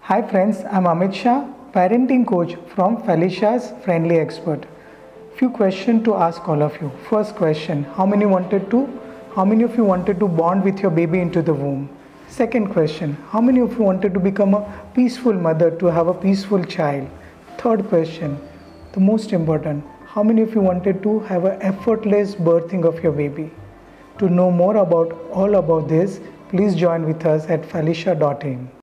Hi friends, I'm Amit Shah, parenting coach from Felicia's Friendly Expert. Few questions to ask all of you. First question, how many of you wanted to bond with your baby into the womb? Second question, how many of you wanted to become a peaceful mother to have a peaceful child? Third question, the most important, how many of you wanted to have an effortless birthing of your baby? To know more about all about this, please join with us at felicia.in.